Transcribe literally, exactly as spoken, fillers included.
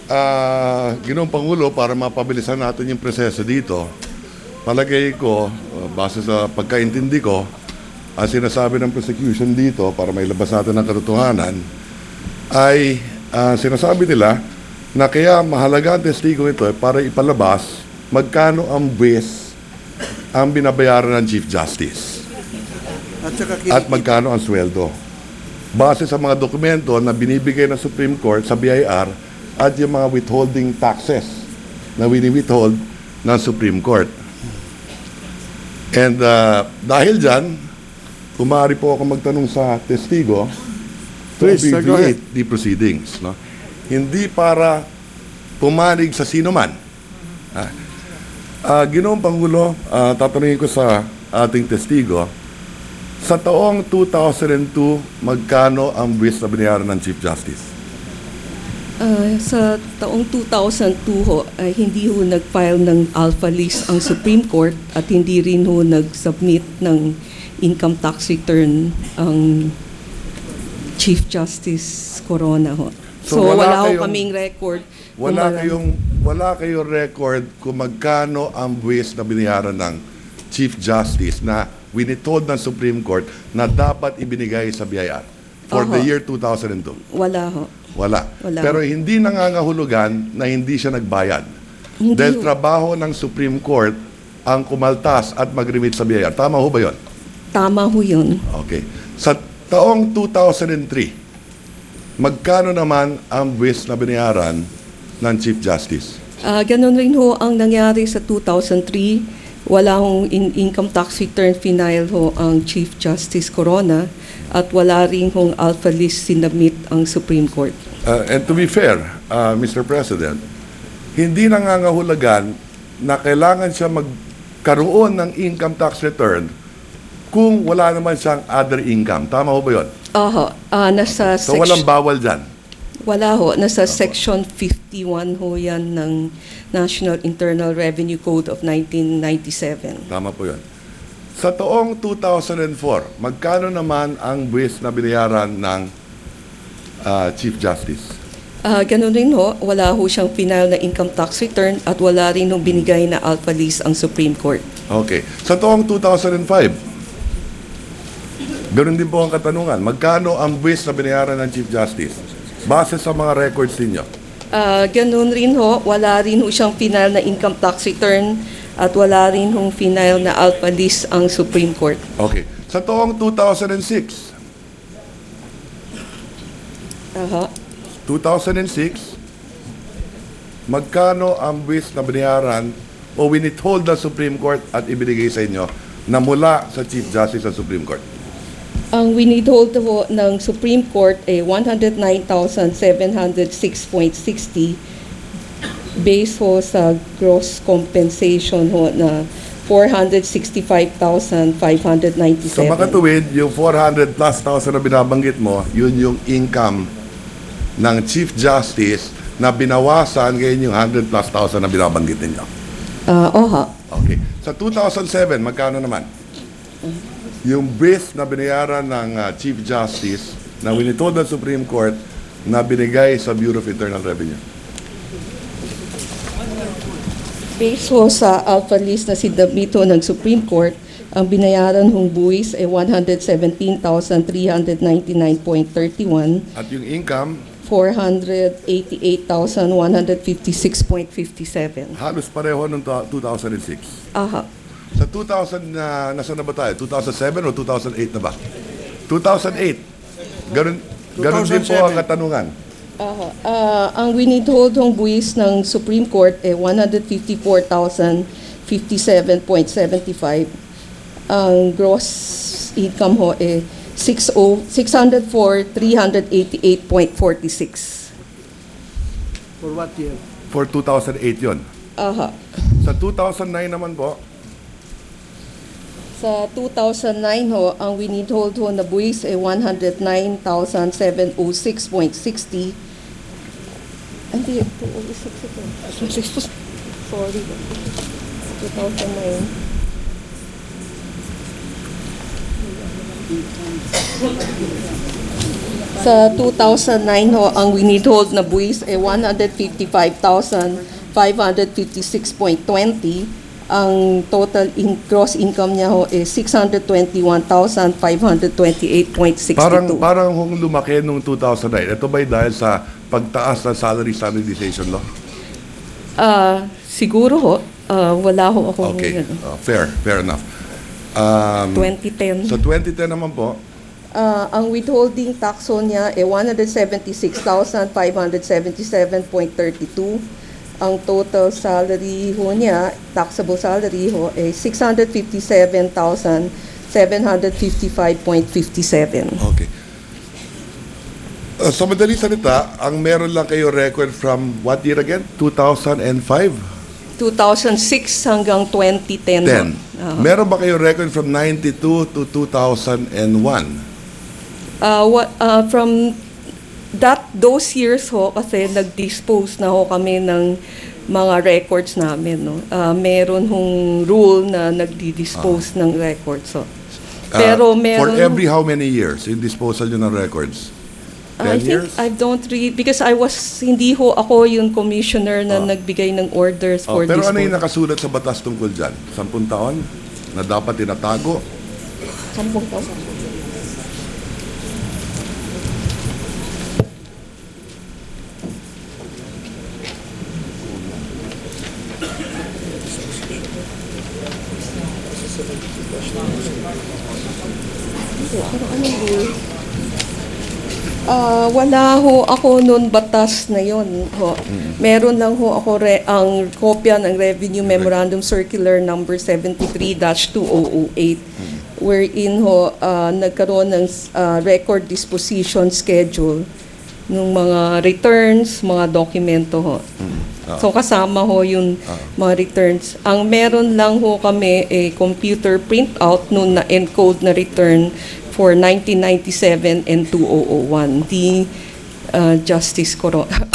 ah, Ginoong Pangulo, para mapabilisan natin yung proseso dito, palagay ko, uh, base sa pagkaintindi ko, ang sinasabi ng prosecution dito, para mailabas natin ang katotohanan, ay ah, sinasabi nila na kaya mahalaga ang testigo ito eh, para ipalabas magkano ang buwis ang binabayaran ng Chief Justice At saka at magkano ang sweldo. Base sa mga dokumento na binibigay ng Supreme Court sa B I R at yung mga withholding taxes na wini-withhold ng Supreme Court. And uh, dahil dyan, kumari po ako magtanong sa testigo to Please, sir, go abbreviate the proceedings. No? Hindi para pumanig sa sino man. Ah, uh, Ginoong Pangulo, uh, tatanungin ko sa ating testigo, sa taong two thousand two, magkano ang buwis na binayaran ng Chief Justice? Uh, sa taong two thousand two ho, ay hindi ho nag-file ng alpha list ang Supreme Court at hindi rin ho nag-submit ng income tax return ang Chief Justice Corona ho. So, So, wala wala, ho kayong- kaming record. kung Wala malam- kayong wala kayong record kung magkano ang buwis na binayaran ng Chief Justice na winitold ng Supreme Court na dapat ibinigay sa B I R for the Oho. year two thousand two. Wala ho. Wala. Wala. Pero hindi nangangahulugan na hindi siya nagbayad. Hindi Dahil ho. trabaho ng Supreme Court ang kumaltas at mag-remit sa B I R. Tama ho ba yun? Tama ho yun. Okay. Sa taong two thousand three, magkano naman ang buwis na binayaran ng Chief Justice? Ah, ganun rin ho ang nangyari sa two thousand three. Wala hong in- income tax return final ho ang Chief Justice Corona at wala rin hong alpha list sinabmit ang Supreme Court. Uh, and to be fair, uh, Mister President, hindi nangangahulugan na kailangan siya magkaroon ng income tax return kung wala naman siyang other income. Tama ho ba yun? Oho, ah, nasa So sec- walang bawal dyan. wala ho, nasa Section fifty-one ho yan ng National Internal Revenue Code of nineteen ninety-seven. Tama po yun. Sa taong two thousand four, magkano naman ang buwis na binayaran ng uh, Chief Justice? Ah, ganun rin ho, wala ho siyang final na income tax return at wala rin ho binigay na alpha list ang Supreme Court. Okay. Sa taong two thousand five, ganun din po ang katanungan. Magkano ang buwis na binayaran ng Chief Justice? Base sa mga records ninyo. Ah, ganun rin ho, wala rin ho siyang final na income tax return at wala rin hong final na alpha list ang Supreme Court. Okay. Sa taong two thousand six, Aha. two thousand six, magkano ang buwis na binayaran o winithhold ng Supreme Court at ibinigay sa inyo na mula sa Chief Justice ng Supreme Court? Ang winidhold ho ng Supreme Court ay one hundred nine thousand seven hundred six point six zero based ho sa gross compensation ho na four hundred sixty-five thousand five hundred Sa ninety-seven. makatuwid, yung four hundred plus thousand na binabanggit mo, yun yung income ng Chief Justice na binawasan ngayon yung one hundred plus thousand na binabanggit ninyo. Ah, oha. Okay. Sa two thousand seven, magkano naman? Yung buwis na binayaran ng uh, Chief Justice na winitold ng Supreme Court na binigay sa Bureau of Internal Revenue. Based ho sa alpha list na sinabmito ng Supreme Court, ang binayaran hong buwis ay one hundred seventeen thousand three hundred ninety-nine point three one, At yung income, four hundred eighty-eight thousand one hundred fifty-six point five seven. halos pareho nung ta- two thousand six. Aha. Sa two thousand, na nasa na ba tayo? two thousand seven o two thousand eight na ba? two thousand eight. Ganun, ganun din po ang two thousand seven. katanungan. Aha. Ah, ang winidhold hong buwis ng Supreme Court ay one hundred fifty-four thousand fifty-seven point seven five. Ang gross income ho ay six hundred four thousand three hundred eighty-eight point four six. For what year? For two thousand eight yun. Aha. Sa two thousand nine naman po, Sa two thousand nine ho, ang winidhold ho na buwis ay one hundred nine thousand seven hundred six point six zero. Hindi, two oh six ito. Sorry. two thousand nine. Sa two thousand nine ho, ang winithhold na buwis ay one hundred fifty-five thousand five hundred fifty-six point two zero. Ang total in gross income niya ho is six hundred twenty-one thousand five hundred twenty-eight point six two. Parang, parang kung lumaki nung two thousand nine, ito ba'y dahil sa pagtaas ng salary standardization law? Ah, siguro ho, ah, wala ho akong Okay, ano, uh, fair, fair enough. Um, twenty ten. Sa twenty ten naman po, Ah, ang withholding tax ho niya ay one hundred seventy-six thousand five hundred seventy-seven point three two. Ang total salary ho niya, taxable salary ho, ay six hundred fifty-seven thousand seven hundred fifty-five point five seven. okay. Uh, sa madaling salita, ang meron lang kayo record from what year again? two thousand five? two thousand six hanggang twenty ten. ten. Uh, Meron ba kayo record from ninety-two to two thousand one? uh, what, uh, from that those years ho, kasi nag-dispose na ho kami ng mga records namin. No? Uh, meron hong rule na nagdi-dispose ng records. So. Pero Uh, meron... For every how many years yung disposal nyo ng records? I ten think years? I don't read because I was hindi ho ako yung commissioner na Ah. nagbigay ng orders Oh, for pero this. ano yung nakasulat sa batas tungkol dyan? Sampung taon na dapat tinatago? Sampung taon. Ah, wala ho ako noon batas na yon ho. Meron lang ho ako re- ang kopya ng Revenue Memorandum Circular number seventy-three dash two thousand eight wherein ho ah, nagkaroon ng ah, record disposition schedule ng mga returns, mga dokumento ho. Ah. So kasama ho yung mga returns. Ang meron lang ho kami a computer printout noon na encode na return for nineteen ninety-seven and two thousand one. The uh, Justice Coro-